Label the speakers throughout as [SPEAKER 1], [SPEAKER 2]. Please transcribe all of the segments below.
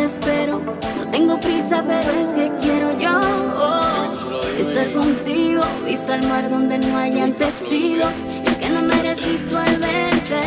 [SPEAKER 1] espero. No tengo prisa, pero es que quiero yo estar contigo, vista al mar donde no hayan testigos. Es que no me resisto al verte.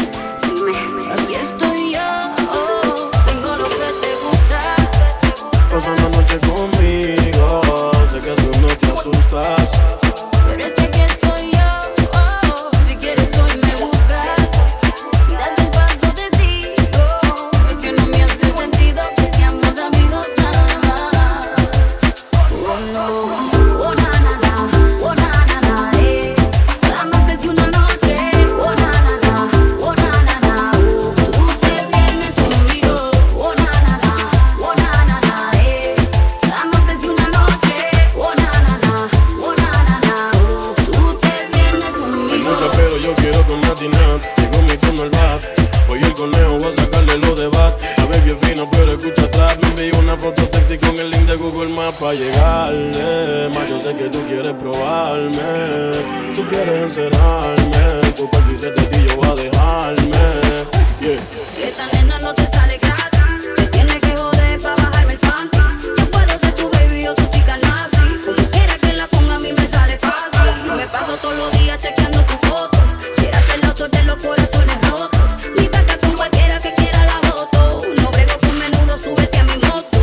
[SPEAKER 1] Aquí estoy yo, tengo lo que te gusta.
[SPEAKER 2] Pasa una noche conmigo, sé que tú no te asustas.
[SPEAKER 1] Pero es que aquí estoy yo, si quieres hoy me buscas. Si das el paso te sigo, es que no me hace sentido que seamos amigos nada más. Oh no, oh na na na, oh na na na, amantes de una noche. Oh na na na, oh na na na, tú te vienes conmigo. Oh na na na, oh na na na, amantes de una noche. Oh na na na, oh na na na, tú te vienes conmigo.
[SPEAKER 2] Mucha pero yo quiero con Natinat. Llegó mi turno al bat. Hoy el conejo va a sacarle los de bat. La baby es fina pero escucha atrás. Me envió una foto sexy con el link de Google Maps pa' llegarle. Más yo sé que tú quieres probarme. Tú quieres encerrarme. Tu cuerpo dice de ti yo voy a dejarme. Yeah.
[SPEAKER 1] Esta nena no te sale gratis. Te tiene que joder pa' bajarme el panty. Yo puedo ser tu baby o tu chica nazi. Como quiera que la ponga a mí me sale fácil. Me paso todos los días chequeando tu foto. Si eras el autor de los corazones rotos. Mi vaca con cualquiera que quiera la voto. No brego con menudo, súbete a mi moto.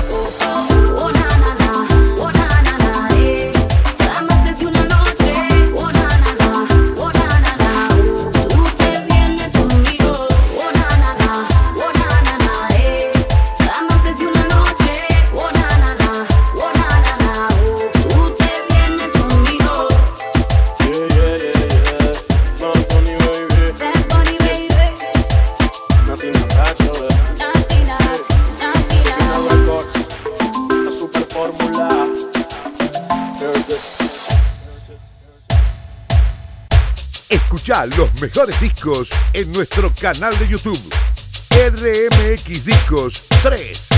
[SPEAKER 1] Oh na na na, oh na na na, amantes de una noche. Oh na na na, oh na na na, tú te vienes conmigo. Oh na na na, oh na na na, amantes de una noche. Oh na na na, oh na na na, tú te vienes conmigo.
[SPEAKER 2] Yeah, yeah, yeah, yeah. Bad Bunny, baby.
[SPEAKER 1] Bad Bunny, baby.
[SPEAKER 2] Natina Bachelor.
[SPEAKER 1] Natina, Natina.
[SPEAKER 2] Natina Records. La super fórmula. Hear this.
[SPEAKER 3] Escuchá los mejores discos en nuestro canal de YouTube. RMX Discos 3.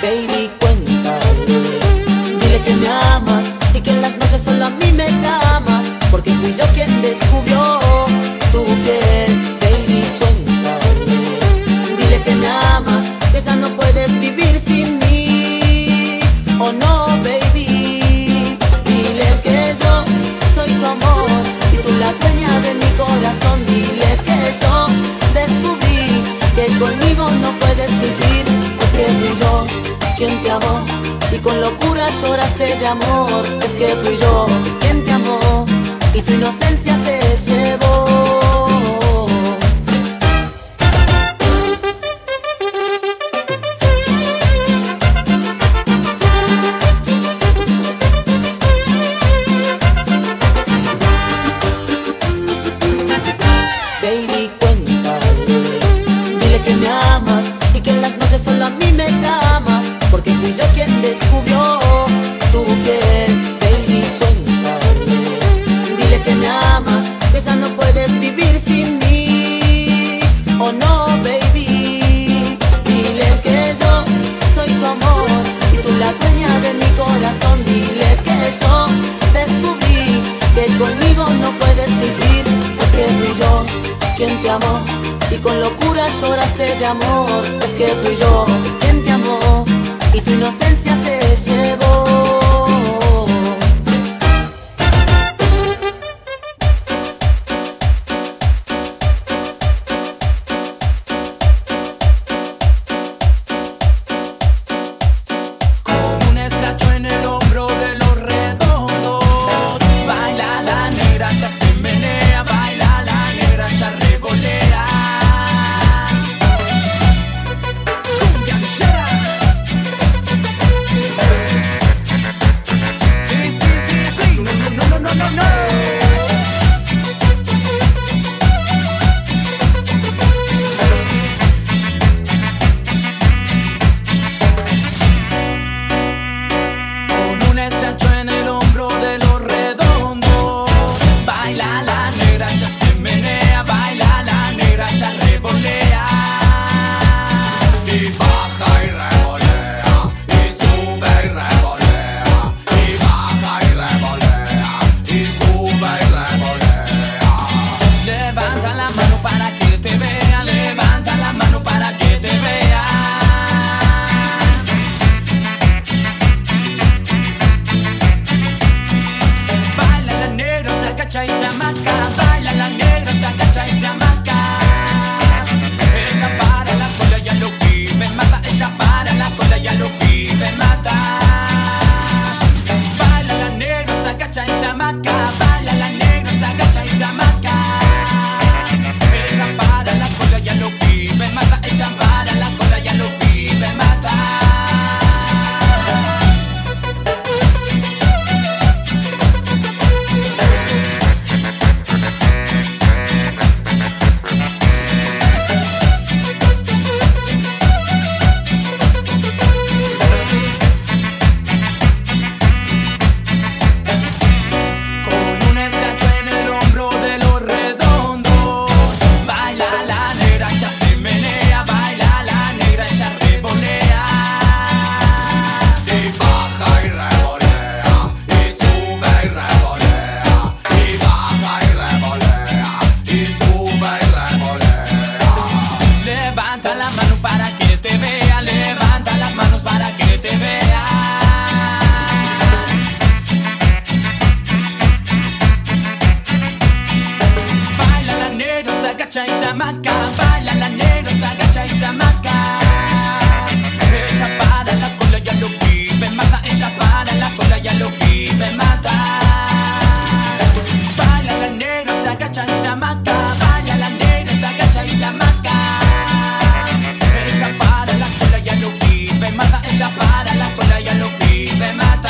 [SPEAKER 4] Baby, cuéntale, dile que me amas y que en las noches solo a mí me llamas, porque fui yo quien descubrió tu piel. Baby, cuéntale, dile que me amas, que ya no puedes vivir sin mí. Oh no, baby, dile que yo soy tu amor y tú la dueña de mi corazón. Dile que yo descubrí que conmigo no puedes vivir, es que fui yo quien te amó y con locura lloraste de amor. Es que fui yo quien te amó y tu inocencia se llevó. Baby, cuéntale, dile que me amas y que en las noches solo a mí me llamas, porque fui yo quien descubrió tu piel. Baby, cuéntale, dile que me amas, que ya no puedes vivir sin mí. Oh no, baby, dile que yo soy tu amor y tú la dueña de mi corazón. Dile que yo descubrí que conmigo no puedes vivir, es que fui yo quien te amó y con locura lloraste de amor. Es que fui yo quien te amó y tu inocencia se llevó.
[SPEAKER 5] Con un escracho en el hombro de los redondos, baila la negra, ya se menea, baila la negra, ya revolea. Cumbia lechera. Sí, sí, sí, sí, no, no, no, no, no, no. Con un escracho en el hombro de los redondos, baila la negra, ya se menea, baila la negra, ya revolea.
[SPEAKER 6] Y baja y revolea, y sube y revolea, y baja y revolea, y sube y revolea.
[SPEAKER 5] Levanta la mano para que te vea, levanta la mano para que te vea. Baila la negra, se agacha y se amaca, baila la negra, se agacha y se amaca. Ella para la cola y a los pibes mata, ella para la cola y a los pibes mata. Baila la negra, se agacha y se amaca, baila la negra, se agacha y se amaca. Ella para la cola y a los pibes mata, ella para la cola y a los pibes mata. Con un escracho en el hombro de los redondos, baila la negra, ya se menea, baila la negra, ya revolea.
[SPEAKER 6] Y baja y revolea, y sube y revolea, y baja y revolea, y sube y revolea.
[SPEAKER 5] Levanta la mano para que te vea, levanta las manos para que te vea. Baila la negra, se agacha y se amaca, baila la negra, se agacha y se amaca. Ella para la cola y a los pibes mata, ella para la cola y a los pibes mata. Baila la negra, se agacha y se amaca, baila la negra, se agacha y se amaca. Ella para la cola y a los pibes mata, ella para la cola y a los pibes mata.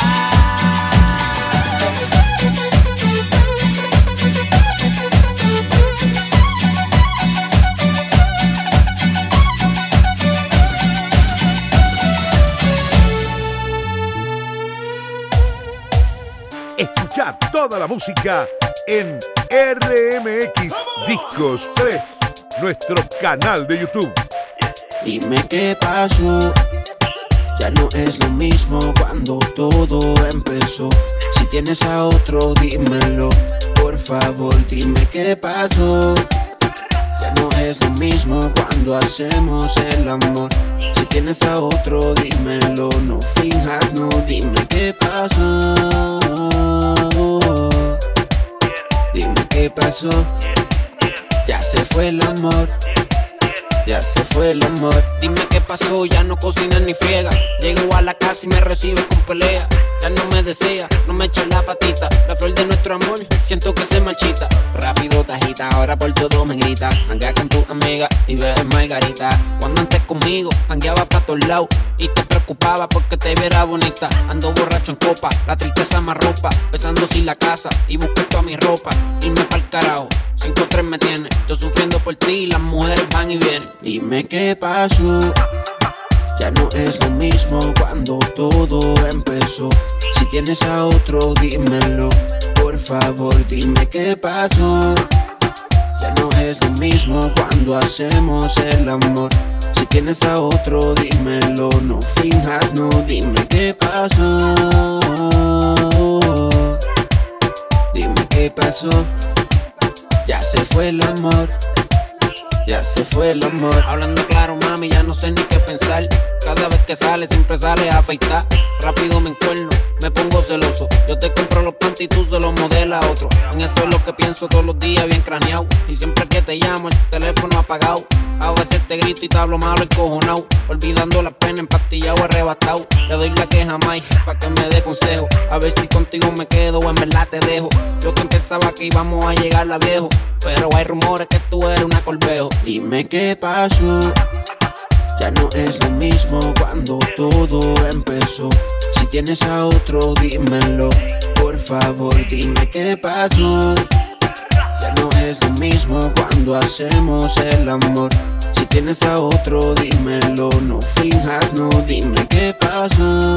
[SPEAKER 3] Escucha toda la música en RMX Discos 3, nuestro canal de YouTube.
[SPEAKER 7] Dime qué pasó, Ya no es lo mismo cuando todo empezó. Si tienes a otro, dímelo. Por favor, dime qué pasó. Ya no es lo mismo cuando hacemos el amor. Si tienes a otro, dímelo. No finjas, no, dime qué pasó. Dime qué pasó. Ya se fue el amor. Ya se fue el amor.
[SPEAKER 8] Dime qué pasó, ya no cocina ni friega. Llego a la casa y me recibe con pelea. Ya no me desea, no me echa la patita. La flor de nuestro amor, siento que se marchita. Rápido tajita, ahora por todo me grita. Hanguea con tu amiga y bebes margarita. Cuando antes conmigo, hangueaba pa' todos lados y te preocupaba porque te viera bonita. Ando borracho en copa, la tristeza me arropa. Pensando sin la casa y busqué toda mi ropa. Irme pa'l carajo, 5-3 me tiene. Yo sufriendo por ti, las mujeres van y vienen.
[SPEAKER 7] Dime qué pasó. Ya no es lo mismo cuando todo empezó. Si tienes a otro, dímelo. Por favor, dime qué pasó. Ya no es lo mismo cuando hacemos el amor. Si tienes a otro, dímelo. No finjas, no, dime qué pasó. Dime qué pasó. Ya se fue el amor. Ya se fue el amor.
[SPEAKER 8] Hablando claro, mami, ya no sé ni qué pensar. Cada vez que sale, siempre sale a afeitar. Rápido me encuerno, me pongo celoso. Yo te compro los panty y tú se los modelas a otro. En eso es lo que pienso todos los días, bien craneado. Y siempre que te llamo, el teléfono apagado. A veces te grito y te hablo malo encojonado. Olvidando la pena, empastillado, arrebatado. Le doy la queja más pa' que me dé consejo. A ver si contigo me quedo o en verdad te dejo. Yo que pensaba que íbamos a llegar a viejo, pero hay rumores que tú eres una corbejo.
[SPEAKER 7] Dime qué pasó. Ya no es lo mismo cuando todo empezó. Si tienes a otro, dímelo. Por favor, dime qué pasó. Ya no es lo mismo cuando hacemos el amor. Si tienes a otro, dímelo. No finjas, no, dime qué pasó.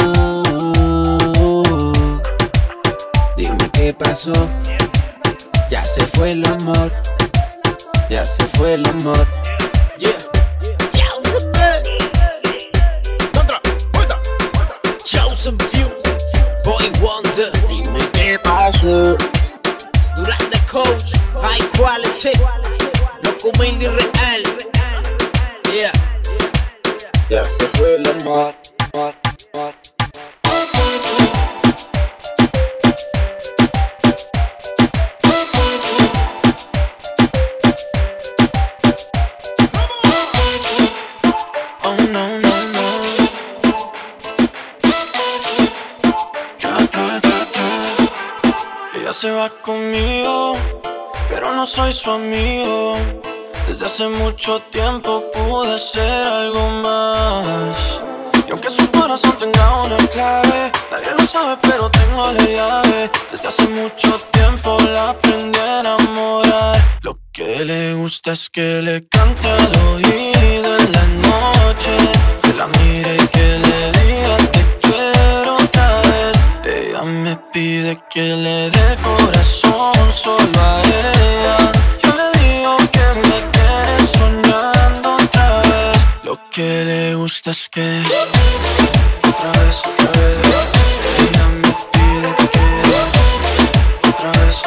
[SPEAKER 7] Dime qué pasó. Ya se fue el amor. Ya se fue el amor.
[SPEAKER 8] Yeah. Chosen few, Boy Wonder.
[SPEAKER 7] Dime qué pasó.
[SPEAKER 8] Durante Coach, high quality, loco humilde y real. Yeah.
[SPEAKER 7] Ya se fue el amor.
[SPEAKER 6] Oh no, no, no. Ella se va conmigo, pero no soy su amigo. Desde hace mucho tiempo pude ser algo más. Y aunque su corazón tenga una clave, nadie lo sabe, pero tengo la llave. Desde hace mucho tiempo la aprendí a enamorar. Lo que le gusta es que le cante al oído en la noche, que la mire y que le diga te quiero otra vez. Ella me pide que le dé corazón solo a ella. Yo le digo que me tiene soñando otra vez. Lo que le gusta es que otra vez, ella me pide que otra vez.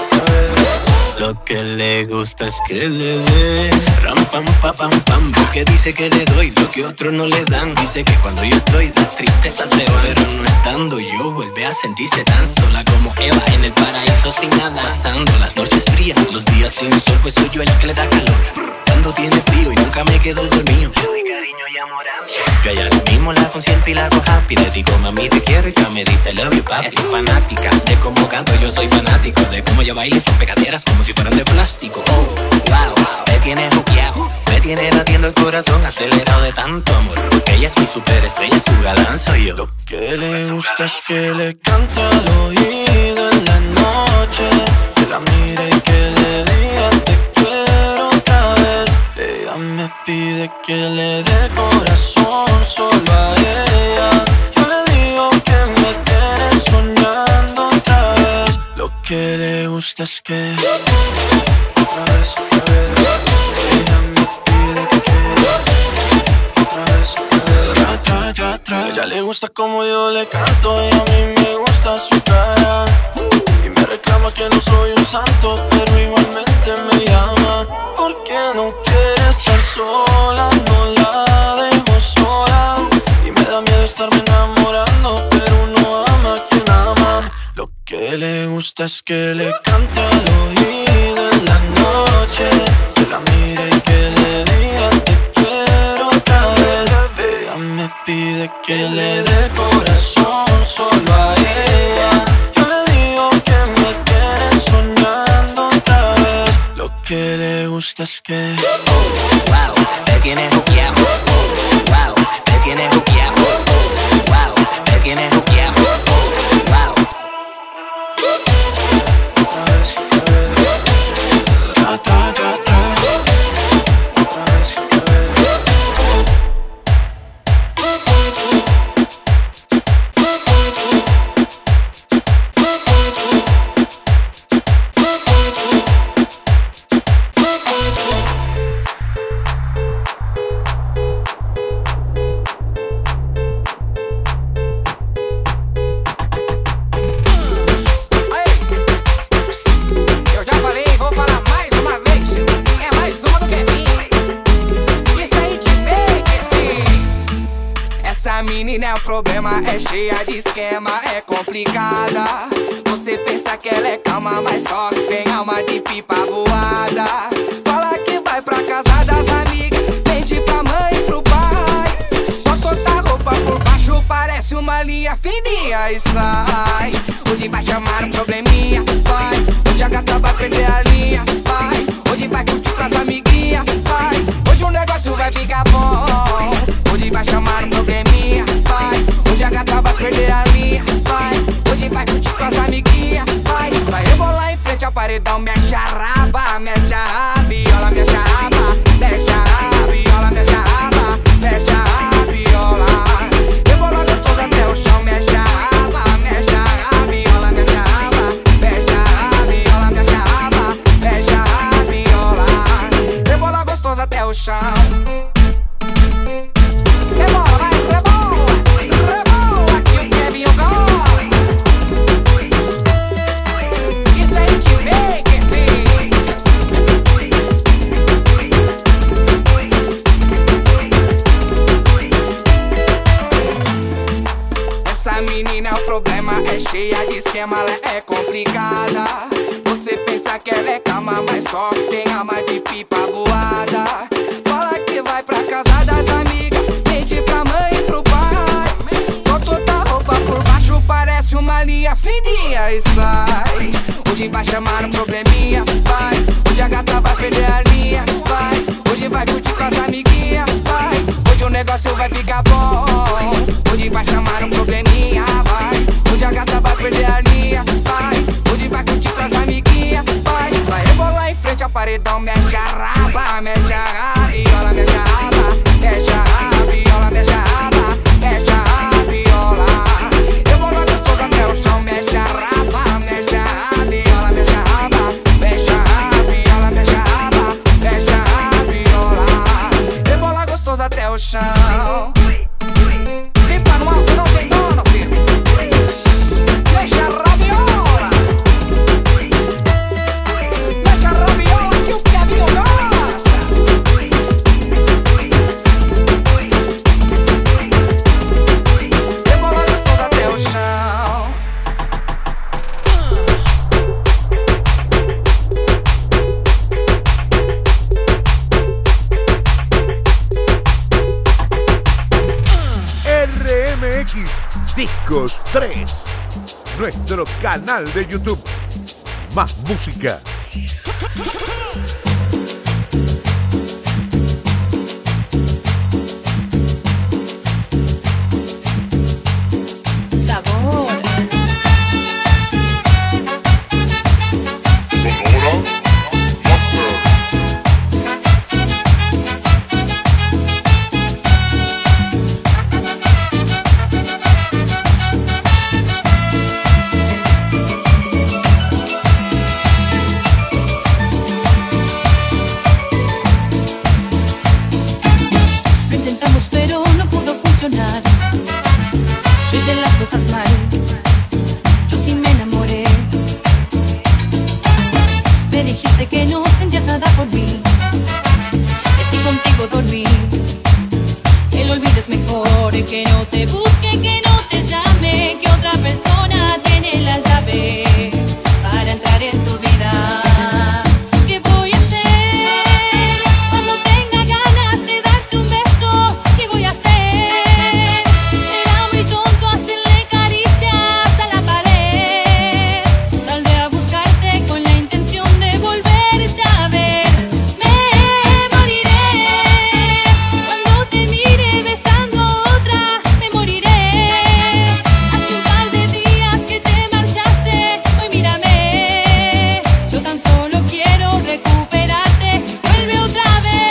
[SPEAKER 9] Lo que le gusta es que le dé ram pam pa pam pam, porque dice que le doy lo que otros no le dan. Dice que cuando yo estoy la tristeza se va, pero no estando yo vuelve a sentirse tan sola como Eva en el paraíso sin nada. Pasando las noches frías, los días sin sol, pues soy yo el que le da calor. Cuando tiene frío y nunca me quedo dormido, le doy cariño y amor a mí. Yo a ella lo mismo la consiento y la hago happy. Le digo mami te quiero y ella me dice love you papi. Es fanática de cómo canto, yo soy fanático de cómo yo bailo y rompe caderas como si fueran de plástico. Oh, wow, me tiene juqueado, me tiene latiendo el corazón acelerado de tanto amor, porque ella es mi superestrella, su galán soy yo.
[SPEAKER 6] Lo que le gusta es que le cante al oído en la noche, que la mire y que le diga te quiero otra vez. Ella me pide que le dé corazón solo a ella. Yo le digo que me tiene soñando otra vez. Lo que le gusta es que otra vez, ella me pide que otra vez. atrás. Ella le gusta como yo le canto y a mí me gusta su cara. Y me reclama que no soy un santo, pero igualmente me llama. Porque no quiere estar sola, no la dejo sola. Y me da miedo estarme enamorando, pero uno ama a quien ama. Lo que le gusta es que le cante al oído en la noche, que la mire y que le diga te quiero otra vez. Ella me pide que le dé corazón solo a ella. Yo le digo que me tiene soñando otra vez. Lo que le gusta es que
[SPEAKER 9] wow, me tiene juqueado. Wow, me tiene juqueado. Wow, me tiene juqueado. Wow.
[SPEAKER 10] Menina é um problema, é cheia de esquema, é complicada. Você pensa que ela é calma, mas só que tem alma de pipa voada. Fala que vai pra casa das amigas, vende pra mãe e pro pai. Bota outra roupa por baixo, parece uma linha fininha e sai. Hoje vai chamar um probleminha, vai. Hoje a gata vai perder a linha, vai. Hoje vai curtir com as amiguinhas, vai. Hoje o negócio vai ficar bom. Hoje vai chamar um probleminha, vai. Hoje a gata vai perder a linha, vai. Hoje vai curtir com as amiguinhas, vai. Vai rebolar em frente ao paredão, mexe a raba, mexe a rabiola, mexe a raba, mexe a rabiola, mexe a raba, mexe a rabiola. Rebola gostoso até o chão, mexe a raba, mexe a rabiola, mexe a raba, mexe a rabiola, mexe a raba, mexe a rabiola. Rebola gostoso até o chão. Rebola, vai, rebola, rebola, que o Kevin gosta. Isso aí te vê, que essa menina é um problema, é cheia de esquema, ela é complicada. Você pensa que ela é calma, mas só tem alma de pipa voada. Fala que vai pra casa das amigas, vende pra mãe e pro pai. Bota outra roupa por baixo, parece uma linha fininha e sai. Hoje vai chamar um probleminha, vai. Hoje a gata vai perder a linha, vai. Hoje vai curtir com as amiguinhas, vai. Hoje o negócio vai ficar bom. Hoje vai chamar um probleminha, vai. Hoje a gata vai perder a linha, vai. Hoje vai curtir com as amiguinhas, vai. Vai rebolar em frente ao paredão, mexe a raba, mexe a rabiola, mexe a raba, mexe a rabiola, mexe a raba, mexe a rabiola. Rebola gostoso até o chão, mexe a raba, mexe a rabiola, mexe a raba, mexe a rabiola, mexe a raba, mexe a rabiola. Rebola gostoso até o chão. Limpa no alto, não tem dono, filho. Mexe a rabiola, mexe a rabiola que o Kevin gosta. Rebola gostoso até o chão.
[SPEAKER 3] RMX Discos 3, nuestro canal de YouTube. Más música.
[SPEAKER 1] Sabor.
[SPEAKER 11] funcionar. Yo hice las cosas mal, yo sí me enamoré. Me dijiste que no sentías nada por mí, que si contigo dormí, que lo olvides mejor, que no te busque, que no te llame, que otra persona tiene la llave para entrar en tu vida. ¿Qué voy a hacer cuando tenga ganas de darte un beso? ¿Qué voy a hacer? Será muy tonto hacerle caricias a la pared. Saldré a buscarte con la intención de volverte a ver. Me moriré cuando te mire besando a otra. Me moriré. Hace un par de días que te marchaste. Hoy mírame. Yo tan solo quiero recuperarte. Vuelve otra vez.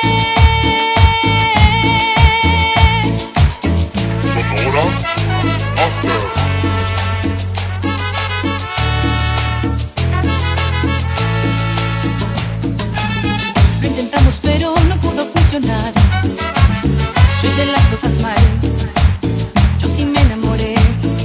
[SPEAKER 11] Lo intentamos pero no pudo funcionar. Yo hice las cosas mal, yo sí me enamoré.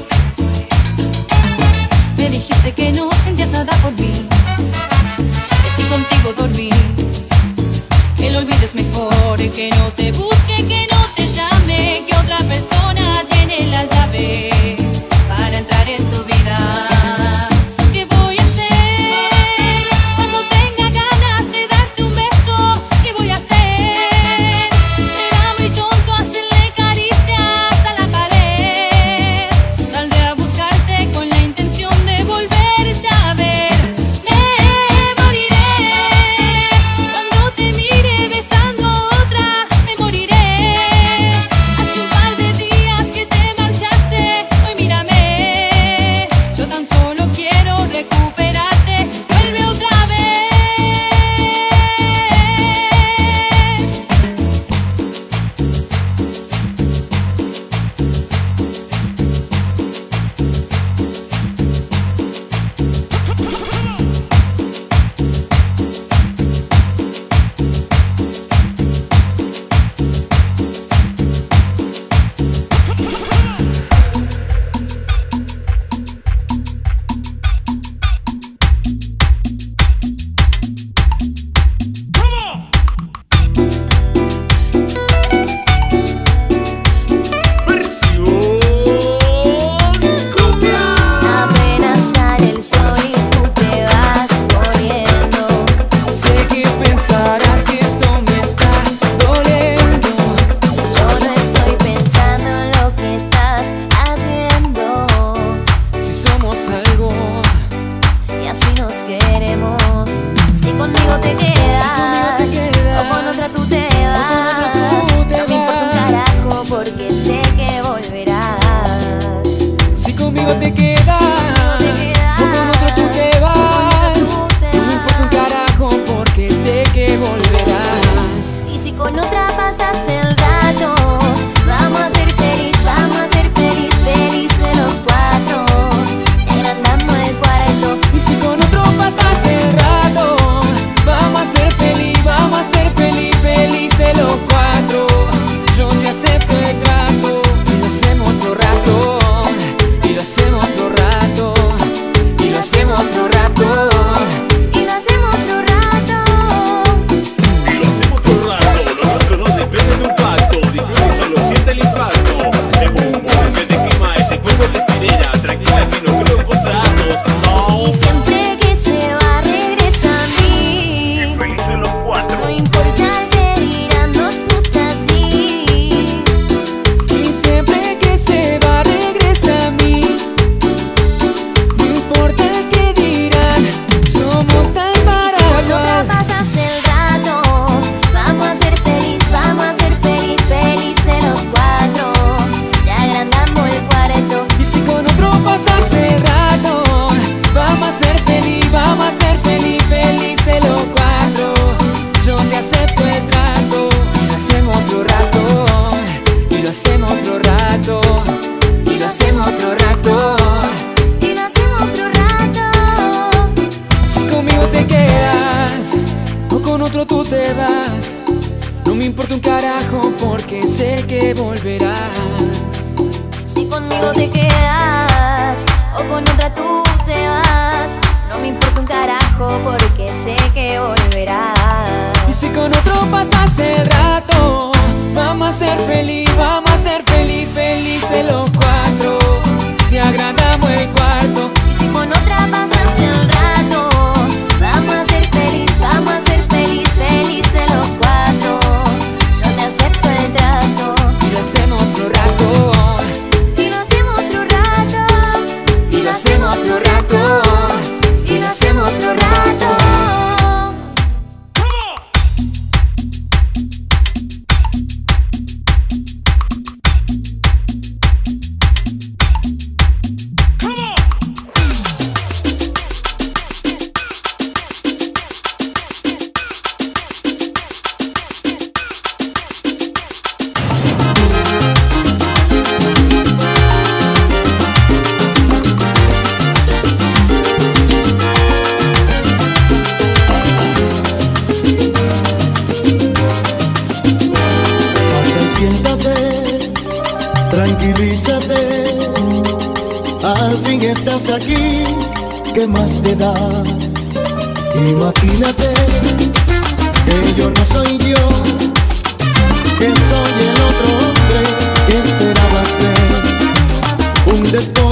[SPEAKER 11] Me dijiste que no sentías nada por mí, que si contigo dormí, que lo olvides mejor, que no te busque, que no te llame, que otra persona tiene la llave para entrar en tu vida. ¿Qué voy a hacer cuando tenga ganas de darte un beso? ¿Qué voy a hacer? Será muy tonto hacerle caricias a la pared. Saldré a buscarte con la intención de volverte a ver. Me moriré cuando te mire besando a otra. Me moriré. Hace un par de días que te marchaste. Hoy mírame. Yo tan solo quiero recuperarte. Vuelve otra vez.
[SPEAKER 1] Apenas sale el sol y tú te vas corriendo.
[SPEAKER 5] Sé que pensarás que esto me está doliendo.
[SPEAKER 1] Yo no estoy pensando en lo que estás haciendo.
[SPEAKER 5] Si somos algo,
[SPEAKER 1] Y así nos queremos. Si conmigo te quedas, o con otra tú te vas. No me importa un carajo porque sé que volverás.
[SPEAKER 5] si conmigo te quedas, o con otro tú te vas. No me importa un carajo porque sé que volverás.
[SPEAKER 1] Y si con otra pasas el rato, vamos a ser feliz, felices los cuatro. Agrandando el cuarto.
[SPEAKER 5] Y si con otro pasas el rato, vamos a ser felices los cuatro. Yo te acepto el trato y lo hacemos otro rato. Y lo hacemos otro rato. Y lo hacemos otro rato.
[SPEAKER 1] Y lo hacemos otro rato.
[SPEAKER 2] Y lo hacemos todo rato, lo nuestro no depende de un pacto. Disfruta y solo siente el impacto. El boom boom que te quema ese fuego de sirena. Tranquila que no creo en contratos, no.
[SPEAKER 1] Y siempre que se va regresa a mí.
[SPEAKER 2] Felices los cuatro.
[SPEAKER 1] No importa qué dirán, nos gusta así.
[SPEAKER 5] Y siempre que se va regresa a mí. No importa qué dirán, somos tan
[SPEAKER 1] Y si con otra
[SPEAKER 5] maravillosos.
[SPEAKER 1] pasas el rato, vamos a ser felices los cuatro. Ya agrandamos el cuarto.
[SPEAKER 5] Y si con otro pasas el rato, vamos a ser felices los cuatro. Yo te acepto el trato y lo hacemos otro rato. Y lo hacemos otro rato. Y lo hacemos otro rato.
[SPEAKER 1] Y lo hacemos otro rato.
[SPEAKER 5] Si conmigo te quedas o con otro tú te vas, no me importa un carajo porque sé que volverás.
[SPEAKER 11] Si conmigo te quedas o con otra tú te vas, no me importa un carajo porque sé que volverás.
[SPEAKER 5] Y si con otro pasas el rato, vamos a ser feliz, felices los cuatro. Te agradamos el cuarto.
[SPEAKER 11] Y si con otra pasas el rato, vamos a ser felices los cuatro. Yo te acepto el trato.
[SPEAKER 5] Y lo hacemos otro rato.
[SPEAKER 11] Y lo hacemos otro rato.
[SPEAKER 5] Y lo hacemos otro rato.
[SPEAKER 11] Y lo hacemos otro rato.
[SPEAKER 12] Tranquilízate, al fin estás aquí, ¿qué más te da? Imagínate que yo no soy yo, que soy el otro hombre que esperabas ver, un desconocido